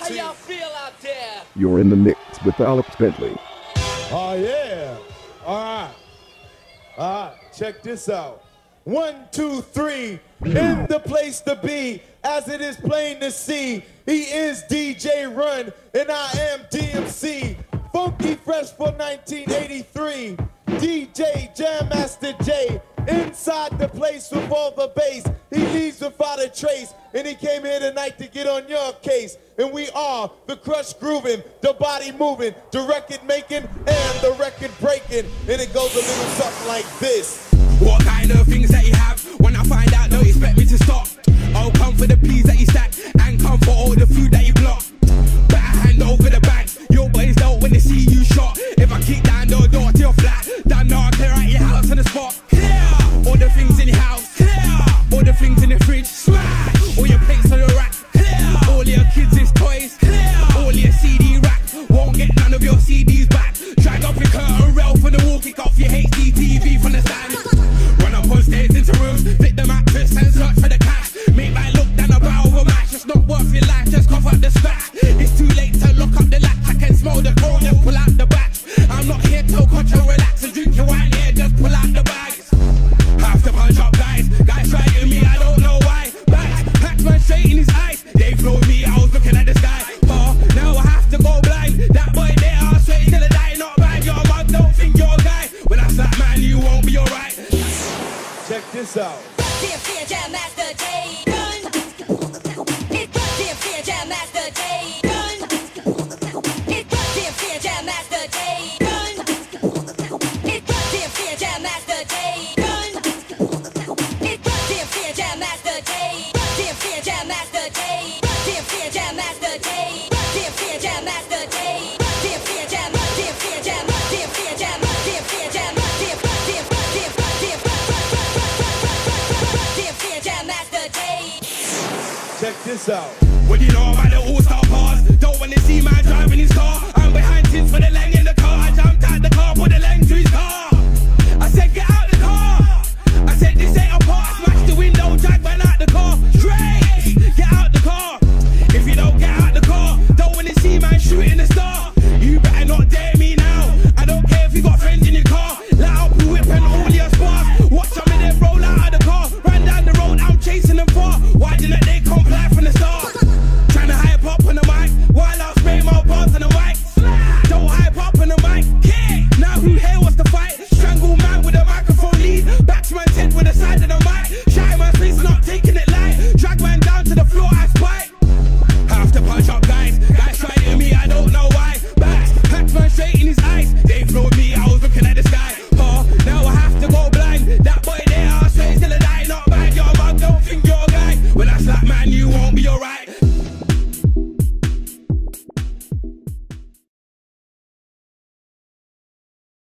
How y'all feel out there? You're in the mix with Alex Bentley. Oh, yeah. All right, check this out. 1, 2, 3, in the place to be, as it is plain to see. He is DJ Run, and I am DMC. Funky fresh for 1983. DJ Jam Master J, inside the place with all the bass. He leaves without a trace, and he came here tonight to get on your case. And we are the crush grooving, the body moving, the record making, and the record breaking. And it goes a little something like this. What kind of things that you have? When I find out, don't expect me to stop. I'll come for the peas that you stack, and come for all the food that you block. Better hand over the bags. Your boys don't when they see you shot. If I kick down the door to your flat, then no, I'll clear out your house on the spot. Clear all the things in your house. Clear all the things in the fridge. Smash all your plates on your rack. Clear all your kids' toys. Clear all your CD rack. Won't get none of your CDs back. Drag up your curtain rail for the wall. Kick off your HD TV from the stand. Run up on stage into rooms, flip the mattress and search for the cash. Make my look down a barrel of a match. It's not worth your life, just cough up the scratch. It's too late to lock up the latch. I can smell the cold and pull out the batch. I'm not here to coach and relax and drink your wine here, just pull out the bags. Have to punch up guys try to me, I don't know why. Bags, packed man straight in his eyes. They flowed me, I was looking at the sky. But now I have to go blind. That boy there, I'll say till I die, not bad. Your mum don't think you're a guy. When I slap man, you won't be alright. Check this out. DMC and Jam Master J. Run. It's DMC and Jam Master J. Run. It's DMC and Jam Master J. Run. It's DMC and Jam Master J. Run. It's DMC and Jam Master J. DMC and Jam Master J. DMC and Jam Master J. DMC and Jam Master J. DMC and Jam. DMC and Jam. DMC and Jam. DMC and Jam. Check this out. What do you know about the all-star cars? Don't want to see man driving his car. I'm behind tins for the leng in the car. I jumped out the car, put the leng to his car. I said get out the car. I said this ain't a part. Smash the window, drag man out the car. Straight, get out the car. If you don't get out the car, don't want to see man shooting the star. You better not dare me now. I don't care if you got friends in your car. Let out the whip and all your sparks. Watch some of them roll out of the car. Run down the road, I'm chasing them far. Why didn't they comply from the start? Trying to hype up on the mic while I spray my bars on the mic. Don't hype up on the mic. Now who hell